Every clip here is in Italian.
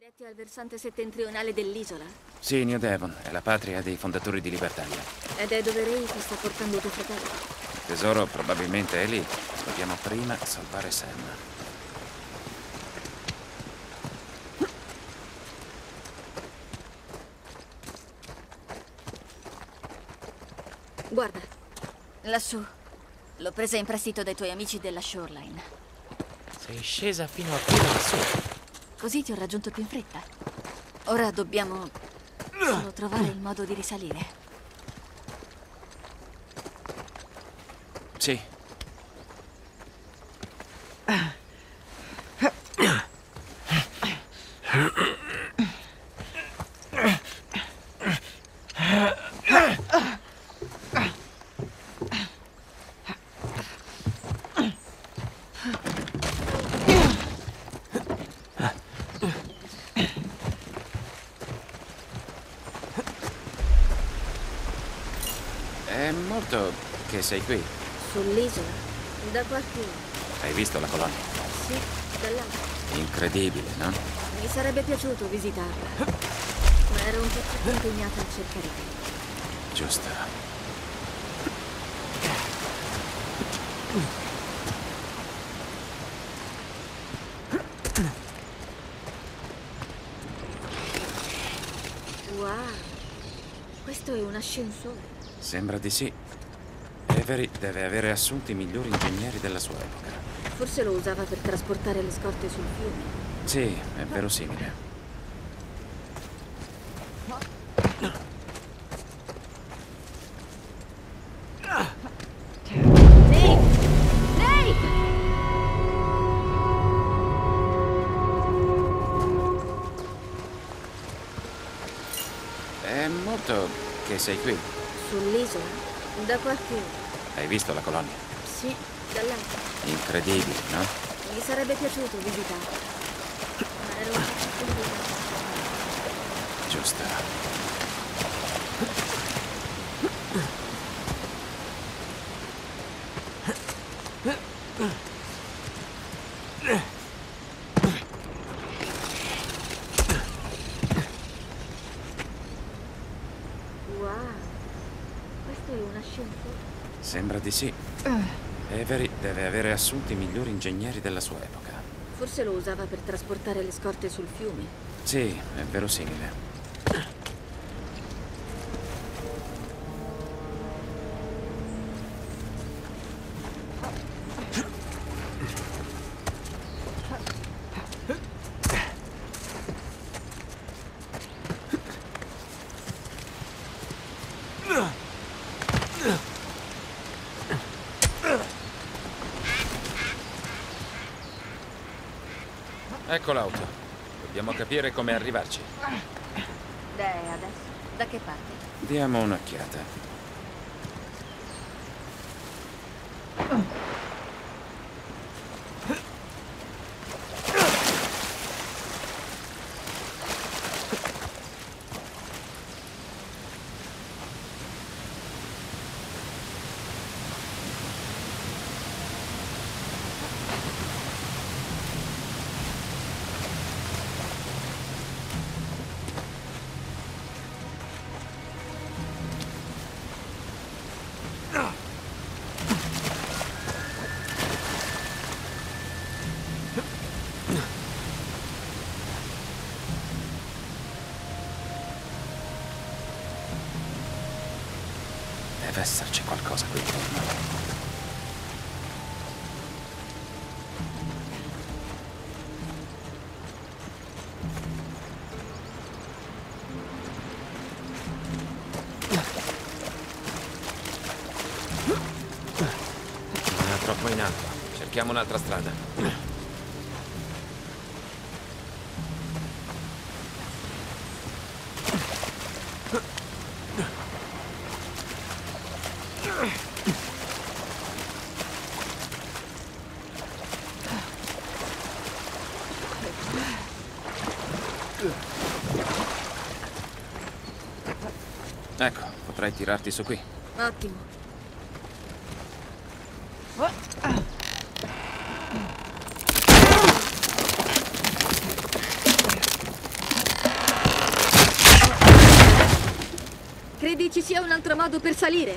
Diretti al versante settentrionale dell'isola? Sì, New Devon è la patria dei fondatori di Libertalia. Ed è dove Ray ti sta portando tuo fratello? Il tesoro probabilmente è lì. Dobbiamo prima salvare Sam. Guarda, lassù. L'ho presa in prestito dai tuoi amici della Shoreline. Sei scesa fino a qui lassù. Così ti ho raggiunto più in fretta. Ora dobbiamo solo trovare il modo di risalire. Sì. È molto che sei qui. Sull'isola? Da qualche ora. Hai visto la colonia? Sì, dall'alto. Incredibile, no? Mi sarebbe piaciuto visitarla, ma ero un po' più impegnata a cercare te. Giusto. Wow, questo è un ascensore. Sembra di sì. Avery deve avere assunto i migliori ingegneri della sua epoca. Forse lo usava per trasportare le scorte sul fiume. Sì, è verosimile. Nate! Nate! È molto che sei qui. Sull'isola? Da qualche ora. Hai visto la colonia? Sì, dall'alto. Incredibile, no? Mi sarebbe piaciuto visitarla, ma ero un po' più impegnata. Giusto. Wow, questo è un ascensore. Sembra di sì. Avery deve avere assunto i migliori ingegneri della sua epoca. Forse lo usava per trasportare le scorte sul fiume. Sì, è verosimile. Ecco l'auto. Dobbiamo capire come arrivarci. Beh, adesso, da che parte? Diamo un'occhiata. Deve esserci qualcosa qui intorno. Non è troppo in alto. Cerchiamo un'altra strada. Ecco, potrai tirarti su qui. Ottimo. Credi ci sia un altro modo per salire?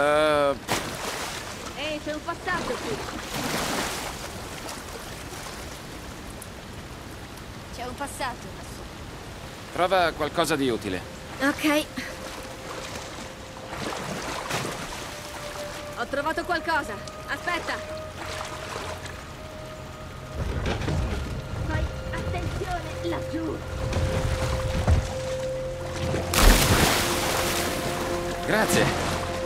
Ehi, c'è un passaggio qui. C'è un passaggio lassù. Trova qualcosa di utile. Ok. Ho trovato qualcosa. Aspetta. Fai attenzione laggiù. Grazie.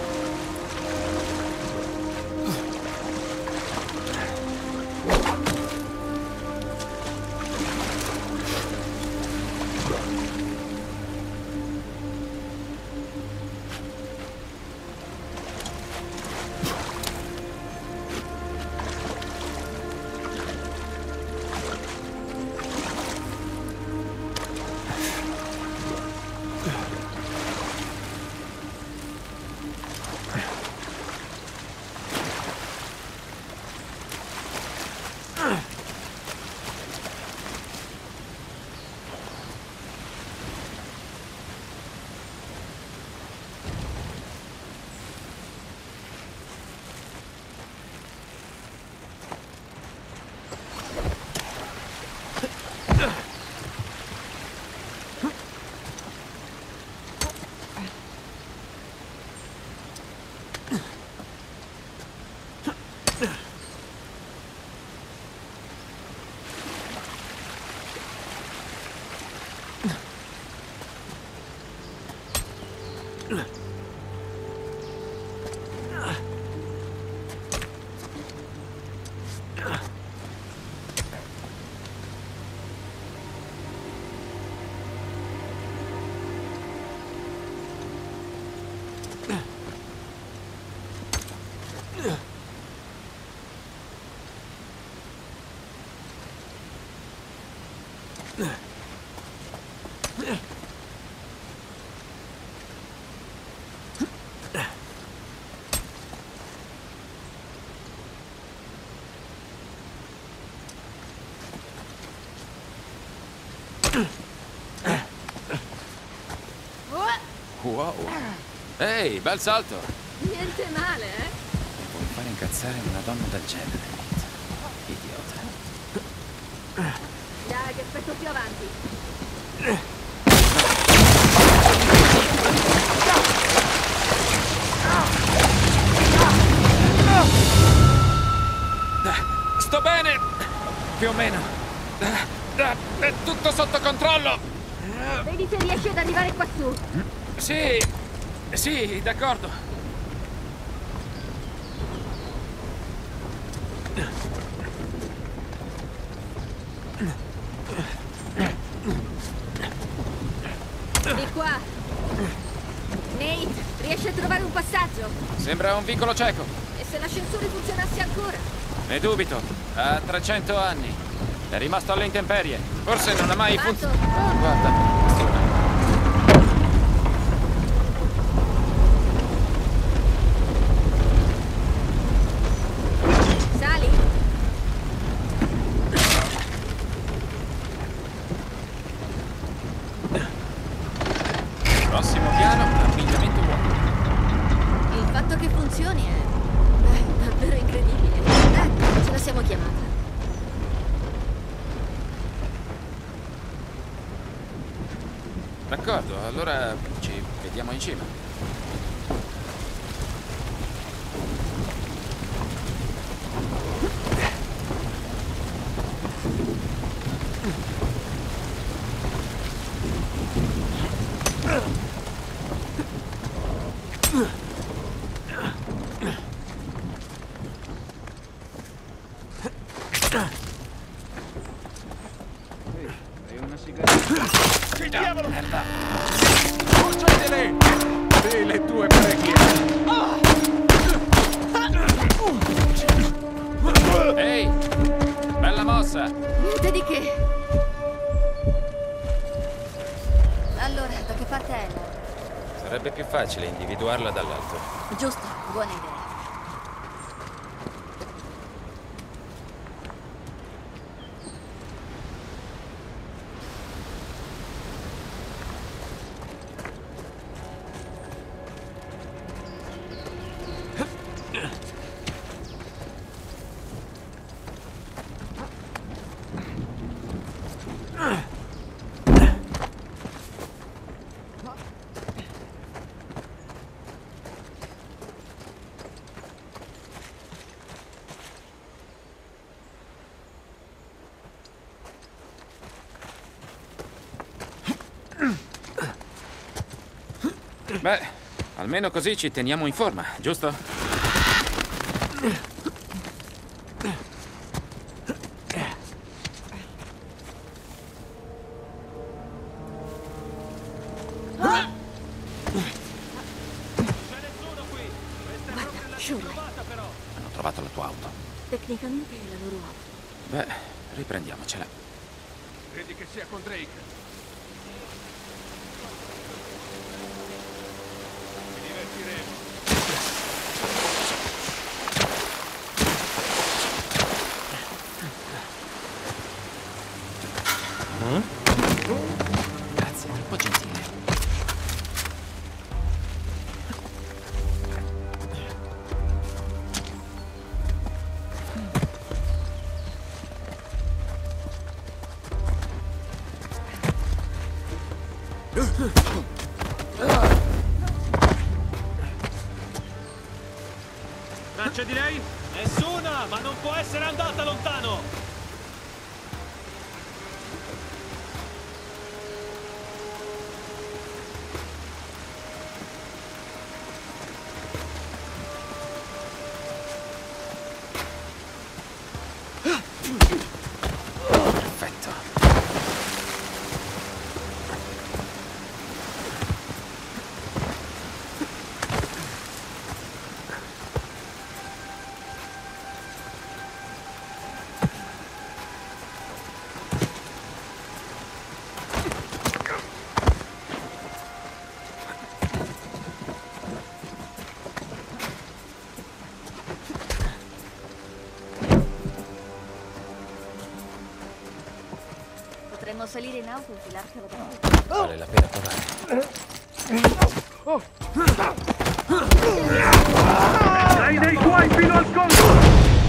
Wow. Ehi, bel salto. Niente male, eh? Vuoi fare incazzare una donna del genere, Nate? Idiota. Dai, che aspetto più avanti. Sto bene! Più o meno. È tutto sotto controllo! Vedi se riesci ad arrivare qua su. Sì, sì, d'accordo. Di qua. Nate, riesci a trovare un passaggio? Sembra un vicolo cieco. E se l'ascensore funzionasse ancora? Ne dubito. Ha 300 anni. È rimasto alle intemperie. Forse non ha mai funzionato. Guarda. Sali. Prossimo piano, abbigliamento uomo. Il fatto che funzioni è davvero incredibile. Ecco, ce la siamo chiamata. D'accordo, allora ci vediamo in cima. Hai una sigaretta? Che diavolo! Merda! Concedile! Sì, le tue preghiere! Ehi! Bella mossa! Niente di che. Allora, da che parte è? Sarebbe più facile individuarla dall'alto. Giusto, buona idea. Beh, almeno così ci teniamo in forma, giusto? Guarda, Shirley, Hanno trovato la tua auto. tecnicamente è la loro auto. Beh, riprendiamocela. Credi che sia con Drake? Ci divertiremo. Grazie, troppo gentile. Traccia di lei? Nessuna, ma non può essere andata lontano! Perfetto. Potremmo salire in auto e filarcelo da noi. Vale la pena provare. Sei dei tuoi fino al collo!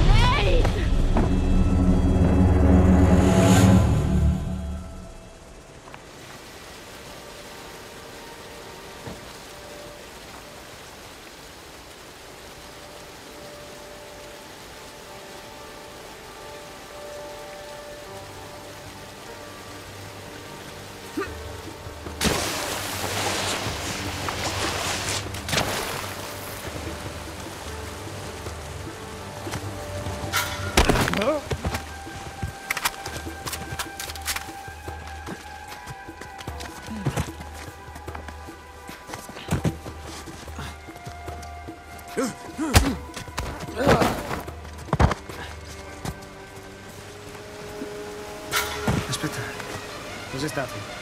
Aspetta, cos'è stato?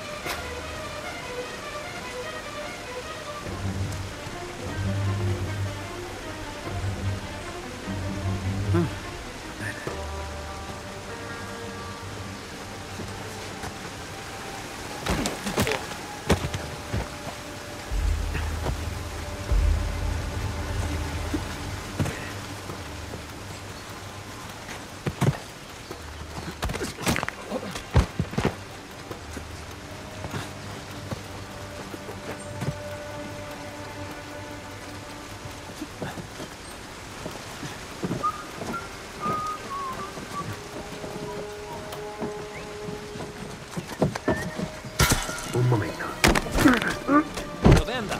Un momento. Dove è andato?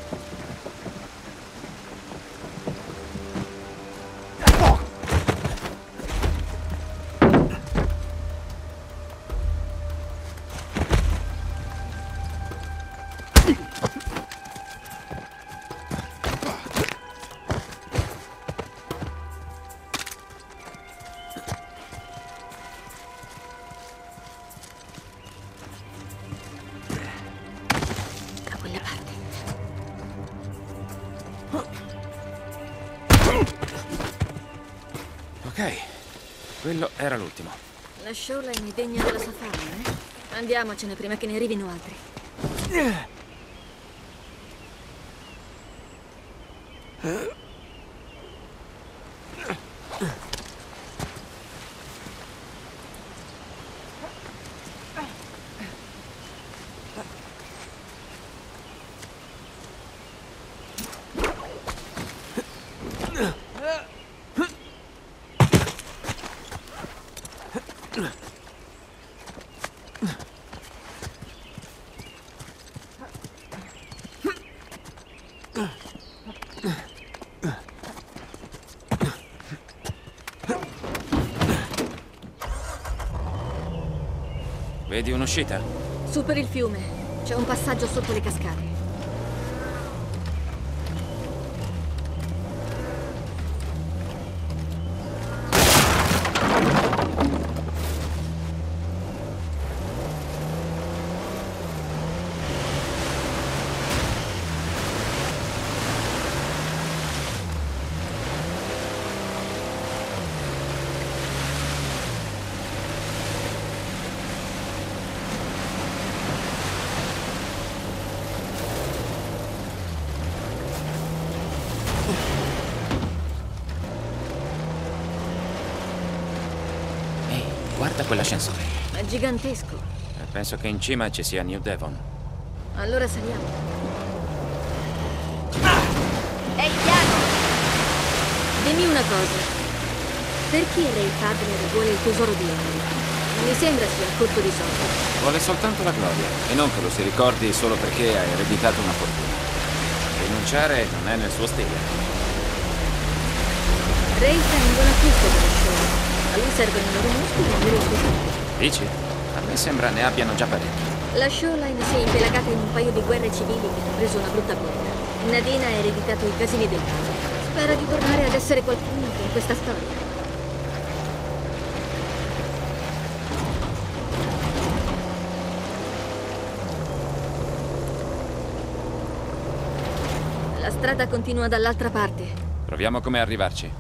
Da quella parte. Ok, quello era l'ultimo. La Shoreline è degna della sua fama, eh? Andiamocene prima che ne arrivino altri. Vedi un'uscita? Su per il fiume. C'è un passaggio sotto le cascate. Ehi, guarda quell'ascensore. È gigantesco. Penso che in cima ci sia New Devon. Allora saliamo. Ehi, piano! Dimmi una cosa. Perché Ray Padler vuole il tesoro di Henry? Mi sembra sia a corto di soldi. Vuole soltanto la gloria e non che lo si ricordi solo perché ha ereditato una fortuna. Rinunciare non è nel suo stile. Ray prende un acquisto per il show. A lui servono i loro muscoli e avere il suo tempo. Dici? A me sembra ne abbiano già parecchi. La Shoreline si è impelagata in un paio di guerre civili che hanno preso una brutta piega. Nadine ha ereditato i casini del padre. Spera di tornare ad essere qualcuno anche in questa storia. La strada continua dall'altra parte. Proviamo come arrivarci.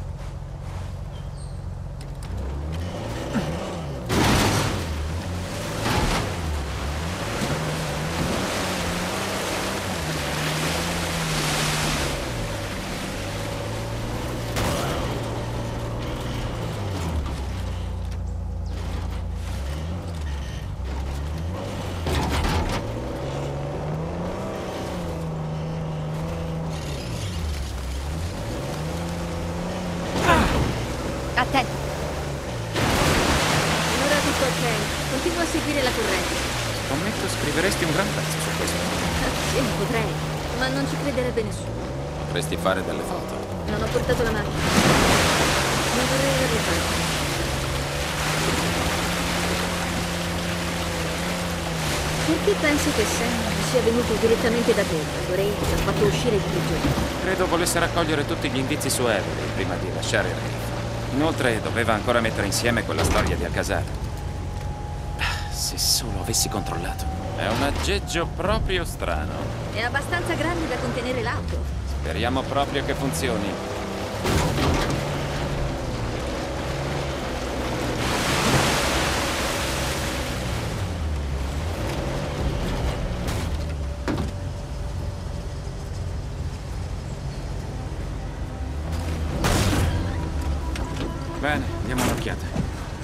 Attento. Ora tutto ok. Continua a seguire la corrente. Scommetto scriveresti un gran pezzo su questo. Sì, potrei, ma non ci crederebbe nessuno. Potresti fare delle foto. Non ho portato la macchina. Non vorrei averlo fatto. Perché pensi che Sam sia venuto direttamente da te quando Ray ti ha fatto uscire di prigione? Credo volesse raccogliere tutti gli indizi su Avery prima di lasciare Ray. Inoltre doveva ancora mettere insieme quella storia di Alcazar. Se solo avessi controllato. È un aggeggio proprio strano. È abbastanza grande da contenere l'auto. Speriamo proprio che funzioni. Bene, diamo un'occhiata.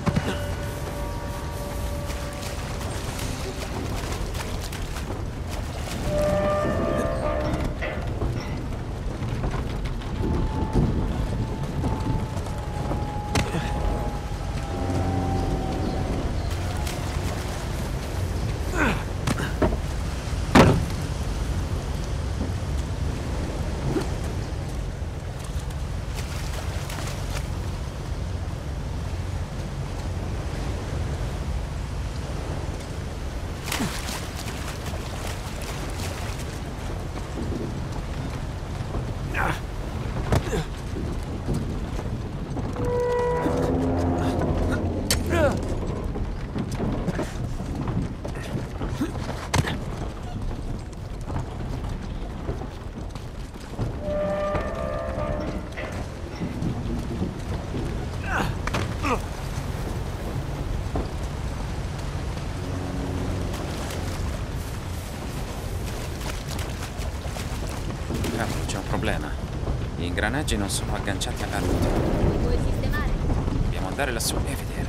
Cavolo, c'è un problema. Gli ingranaggi non sono agganciati alla ruota. Puoi sistemare? Dobbiamo andare lassù e vedere.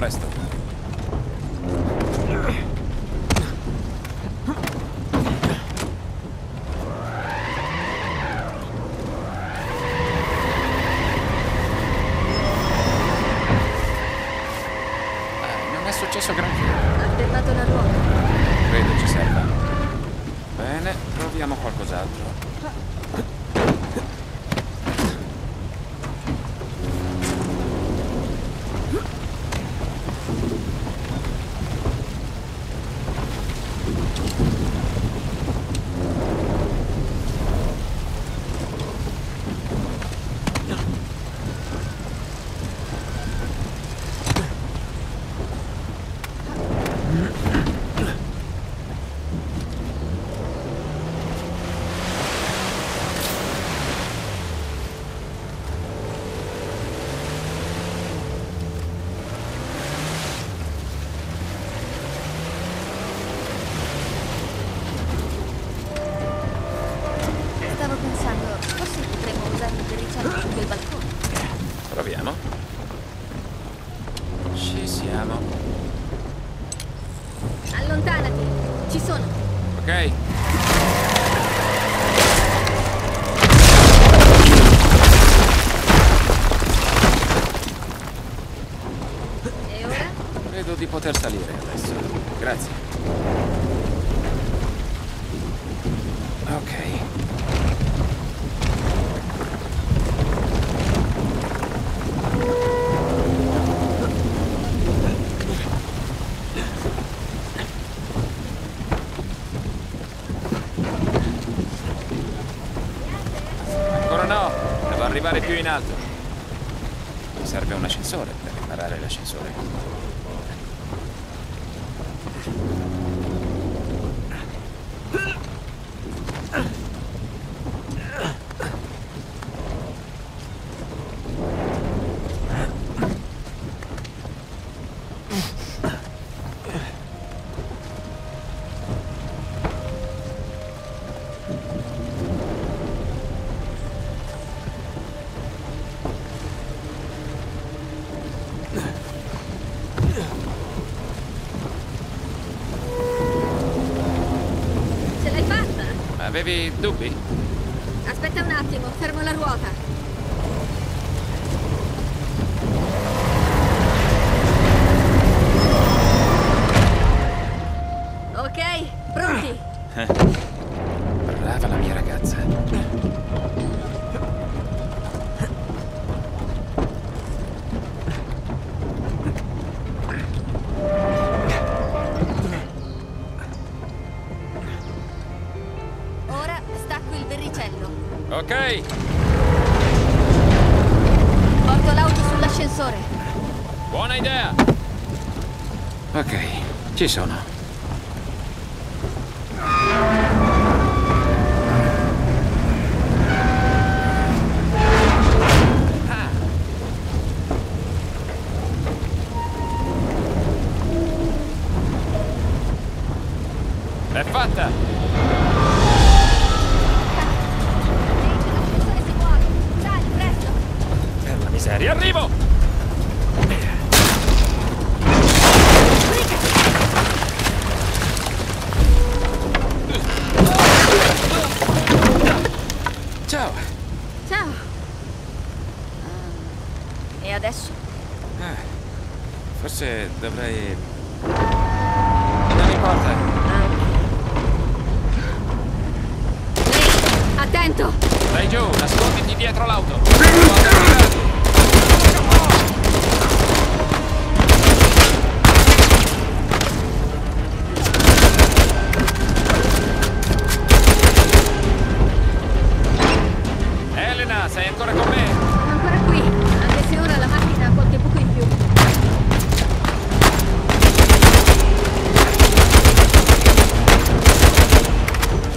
presto. Non è successo granché. Ha fermato la ruota. Credo ci serva. Bene, proviamo qualcos'altro. Stavo pensando, forse potremmo usare il berricello su quel balcone. Proviamo. Ci siamo. Allontanati. Ci sono. Ok. E ora? Credo di poter salire adesso. Grazie. Ok. Ancora no, devo arrivare più in alto. Mi serve un ascensore per riparare l'ascensore. Ce l'hai fatta? Avevi dubbi? Aspetta un attimo, fermo la ruota. Ok, pronti? Brava la mia ragazza. Ora stacco il verricello. Ok, Porto l'auto sull'ascensore. buona idea. Ok, ci sono. È fatta! L'ascensore si muove. Sali, presto. Per la miseria, arrivo! Ciao! Ciao. E adesso? Forse dovrei... Non importa. Ehi, attento! Dai giù, nasconditi dietro l'auto. Elena, sei ancora con me? Sono ancora qui, anche se ora la macchina ha qualche buco in più.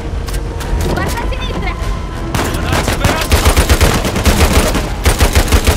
Guarda a sinistra! Non hai speranza!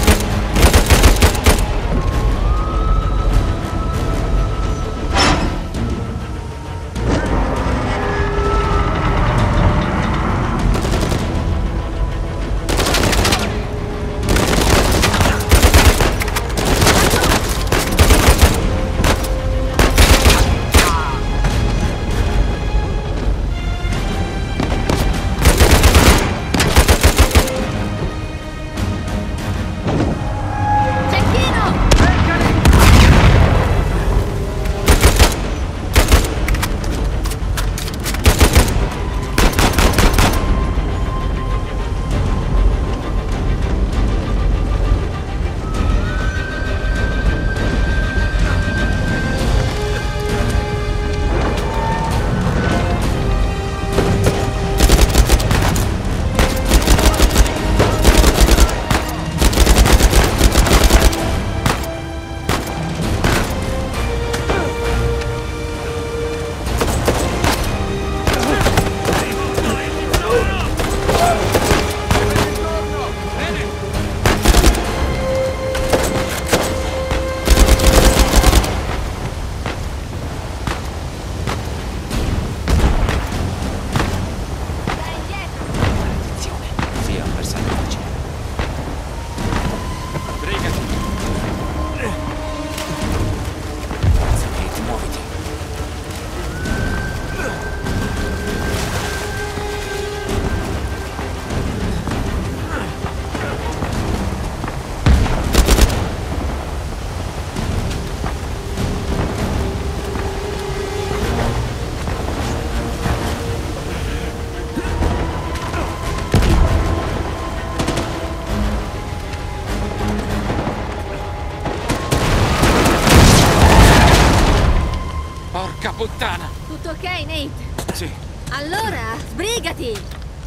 puttana! Tutto ok, Nate? Sì. Allora, sbrigati!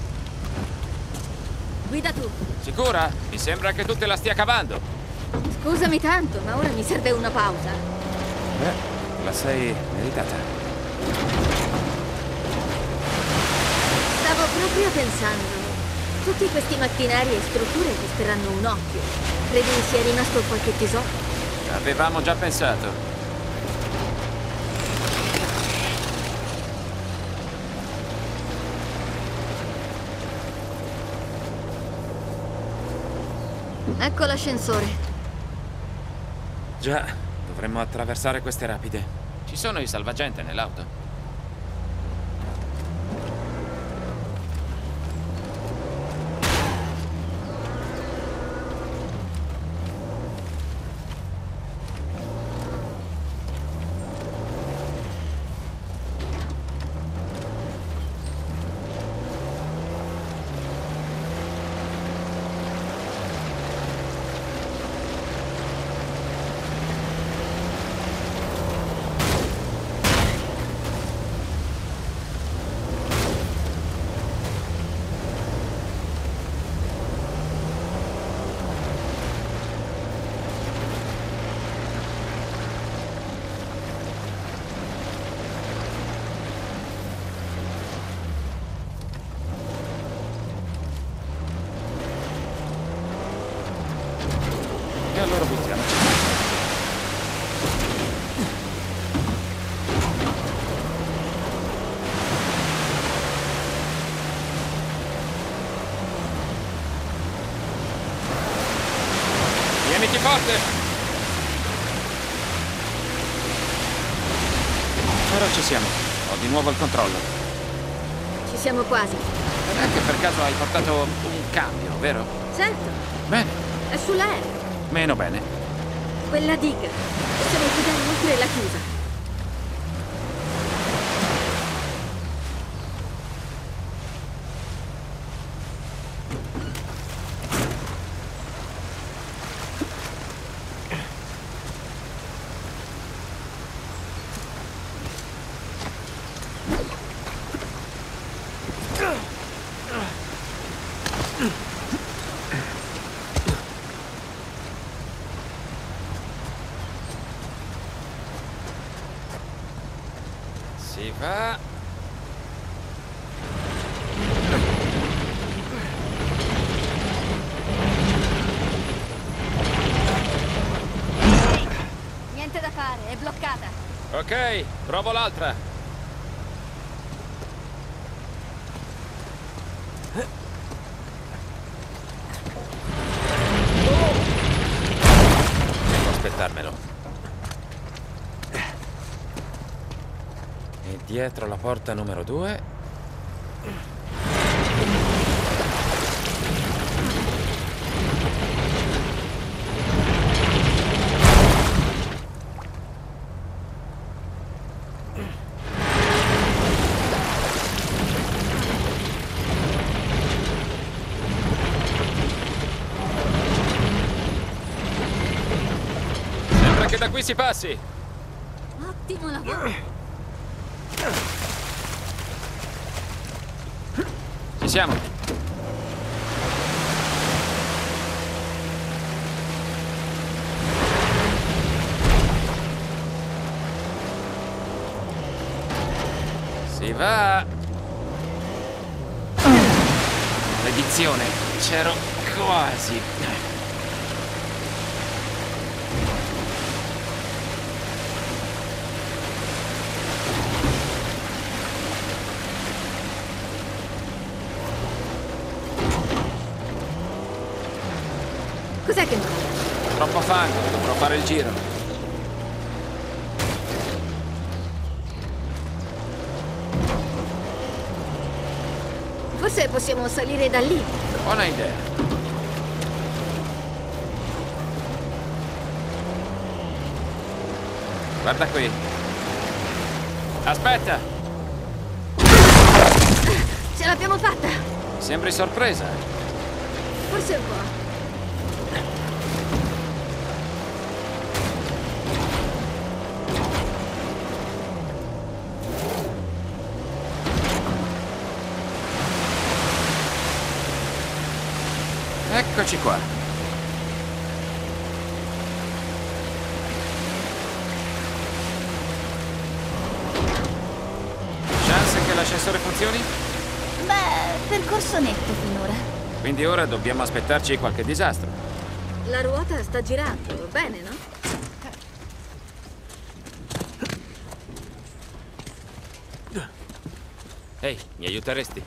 Guida tu. Sicura? Mi sembra che tu te la stia cavando. Scusami tanto, ma ora mi serve una pausa. Beh, la sei meritata. Stavo proprio pensando. Tutti questi macchinari e strutture costeranno un occhio. Credi sia rimasto qualche tesoro? Avevamo già pensato. Ecco l'ascensore. Già, dovremmo attraversare queste rapide. Ci sono i salvagente nell'auto. E allora buttiamoci. Tieniti forte! Ora ci siamo. Ho di nuovo il controllo. Ci siamo quasi. Non è che per caso hai portato un cambio, vero? Certo, Bene. è sull'aereo. Meno bene. Quella diga. Possiamo chiudere inoltre la chiusa. Si va. Niente da fare, è bloccata. Ok, provo l'altra. Devo aspettarmelo. E dietro la porta numero 2. Sembra che da qui si passi. Ottimo lavoro. Ci siamo. Si va. Maledizione, c'ero quasi. Cos'è che non va? Troppo fango, dovrò fare il giro. Forse possiamo salire da lì. Buona idea. Guarda qui. Aspetta! Ce l'abbiamo fatta! Sembri sorpresa. Forse un po'. Eccoci qua. Chance che l'ascensore funzioni? Beh, percorso netto finora. Quindi ora dobbiamo aspettarci qualche disastro. La ruota sta girando, bene, no? Ehi, mi aiuteresti?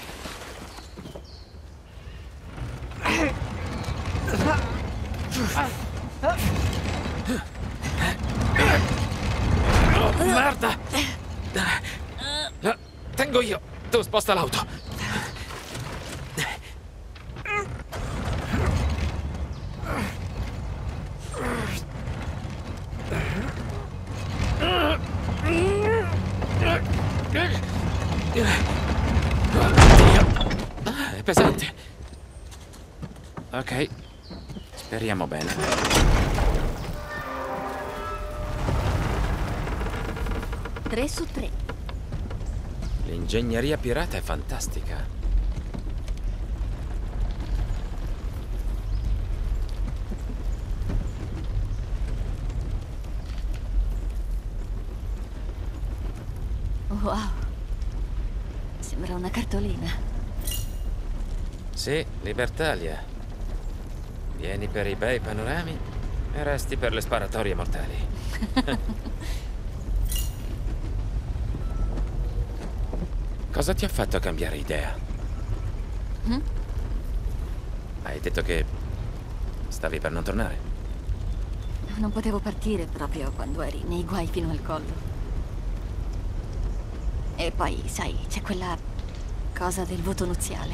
Oh, merda! La tengo io. Tu sposta l'auto. È pesante. Ok. Speriamo bene. 3 su 3. L'ingegneria pirata è fantastica. Wow. Sembra una cartolina. Sì, Libertalia. Vieni per i bei panorami e resti per le sparatorie mortali. Cosa ti ha fatto cambiare idea? Hai detto che stavi per non tornare. Non potevo partire proprio quando eri nei guai fino al collo. E poi, sai, c'è quella cosa del voto nuziale.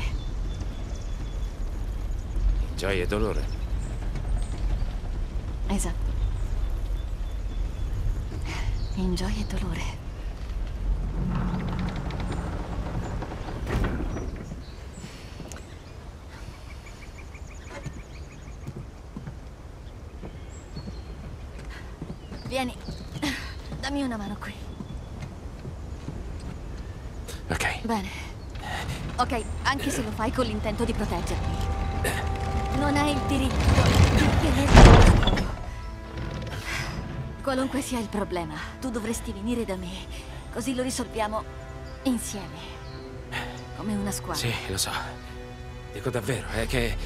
Gioia e dolore. Esatto. In gioia e dolore. Vieni, dammi una mano qui. Ok. Bene. Ok, anche se lo fai con l'intento di proteggermi. Non hai il diritto di chiedermi solo. Qualunque sia il problema, tu dovresti venire da me. Così lo risolviamo insieme. Come una squadra. Sì, lo so. Dico davvero, è che...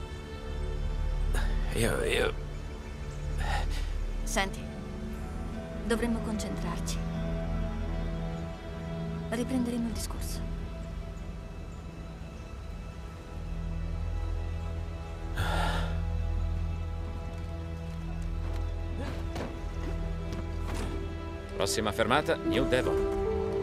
Io... Senti, dovremmo concentrarci. Riprenderemo il discorso. Prossima fermata, New Devon.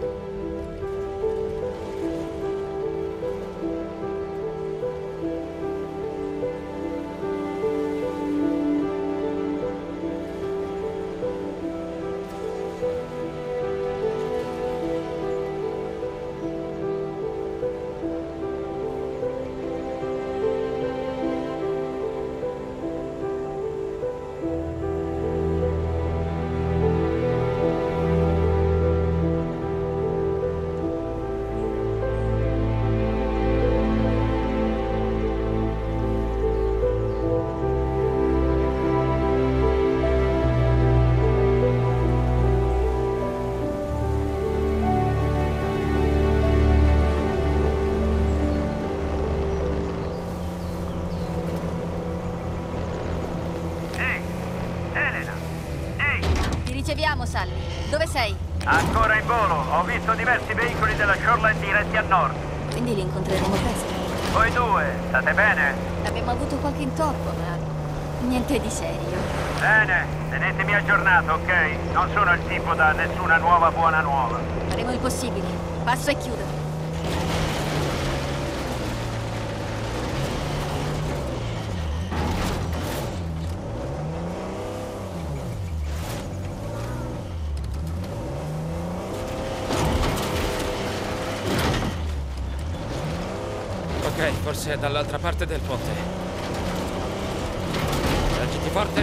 Riceviamo, Sally. Dove sei? Ancora in volo. Ho visto diversi veicoli della Shoreline diretti a nord. Quindi li incontreremo presto. Voi due, state bene? Abbiamo avuto qualche intoppo, ma niente di serio. Bene, tenetemi aggiornato, ok? Non sono il tipo da nessuna nuova buona nuova. Faremo il possibile. Passo e chiudo. Ok, forse è dall'altra parte del ponte. Reggiti forte.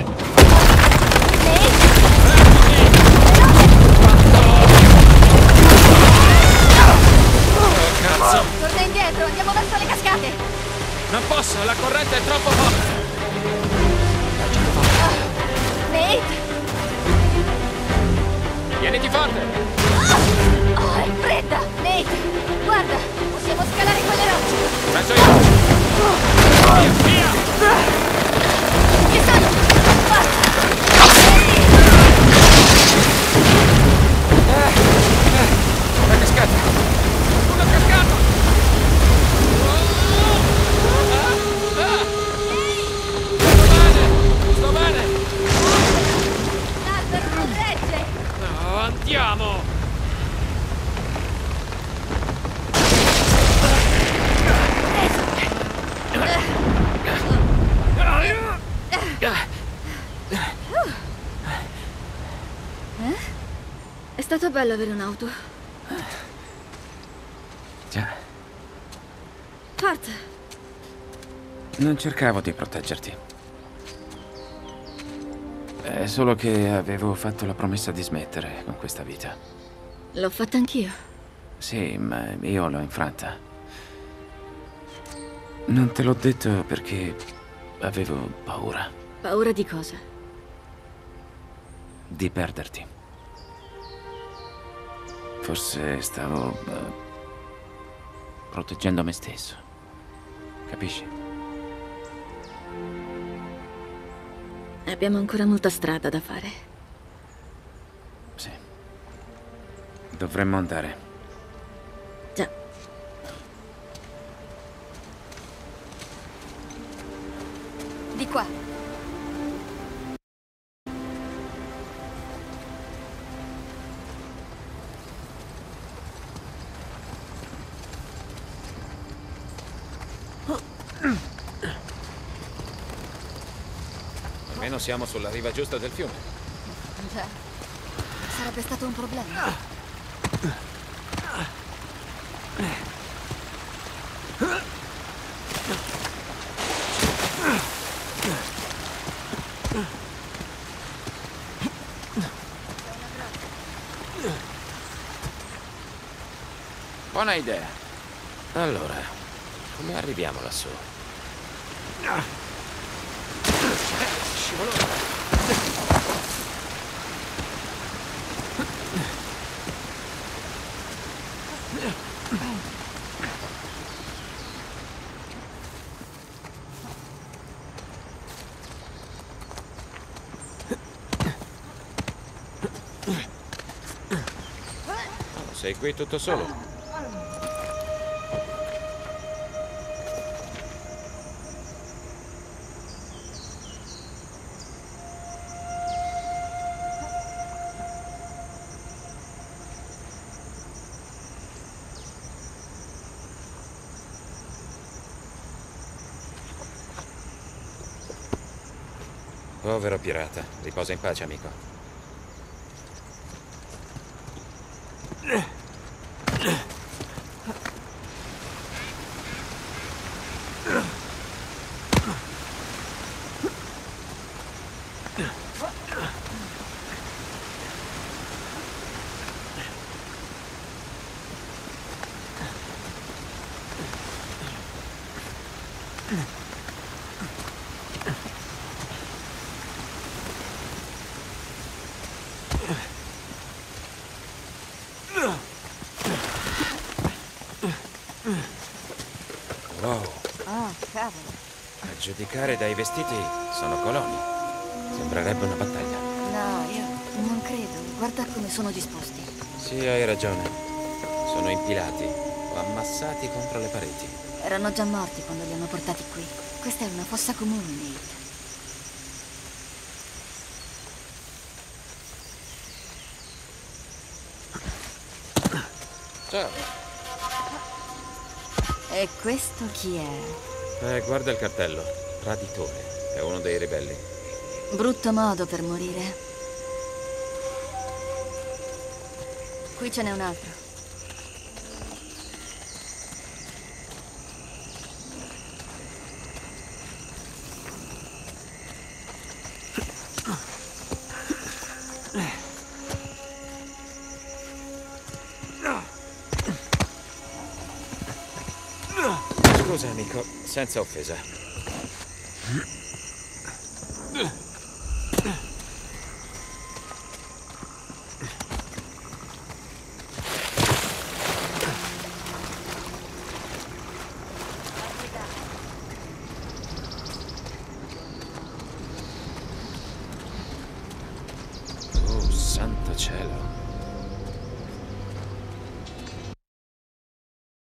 Oh, cazzo! Torna indietro, andiamo verso le cascate. Non posso, la corrente è troppo forte. Nate! Tieniti forte. È fredda! Nate! Guarda! Possiamo scalare quelle rocce! Penso io. Via! Ci sono! Forza! Una cascata. Una cascata. Sto bene. L'albero non regge! No, andiamo! È stato bello avere un'auto. Già. Forza! Non cercavo di proteggerti. È solo che avevo fatto la promessa di smettere con questa vita. L'ho fatta anch'io. Sì, ma io l'ho infranta. Non te l'ho detto perché avevo paura Paura di cosa? di perderti. Forse stavo proteggendo me stesso. Capisci? Abbiamo ancora molta strada da fare. Sì. Dovremmo andare. Già. Di qua. Almeno siamo sulla riva giusta del fiume. Già. Sarebbe stato un problema. Buona idea. Allora, come arriviamo lassù? Sei qui tutto solo? Povero pirata, riposa in pace, amico. Wow, Oh, cavolo. a giudicare dai vestiti sono coloni. Sembrerebbe una battaglia. No, io non credo. Guarda come sono disposti. Sì, hai ragione. Sono impilati o ammassati contro le pareti. Erano già morti quando li hanno portati qui. Questa è una fossa comune, Nate. Ciao. E questo chi è? Guarda il cartello. Traditore. È uno dei ribelli. Brutto modo per morire. Qui ce n'è un altro. Scusa, amico, senza offesa. Oh, santo cielo.